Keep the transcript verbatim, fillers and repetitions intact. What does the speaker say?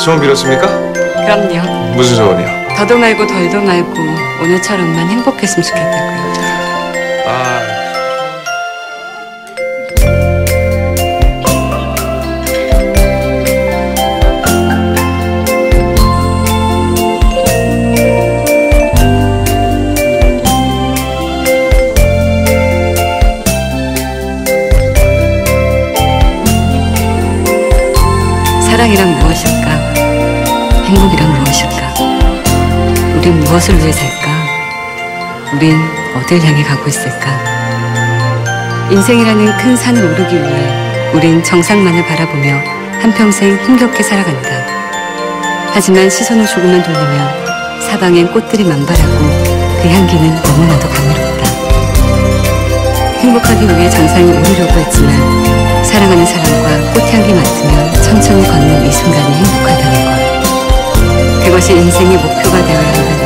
소원 빌었습니까? 그럼요. 무슨 소원이요? 더도 말고 덜도 말고 오늘처럼만 행복했으면 좋겠다고요. 아... 사랑이란 무엇일까? 행복이란 무엇일까? 우린 무엇을 위해 살까? 우린 어딜 향해 가고 있을까? 인생이라는 큰 산을 오르기 위해 우린 정상만을 바라보며 한평생 힘겹게 살아간다. 하지만 시선을 조금만 돌리면 사방엔 꽃들이 만발하고 그 향기는 너무나도 감미롭다. 행복하기 위해 정상에 오르려고 했지만 사랑하는 사람과 꽃향기 맡으면 천천히 걷는 이 순간이 행복하다는 것. 그것이 인생의 목표가 되어야 한다.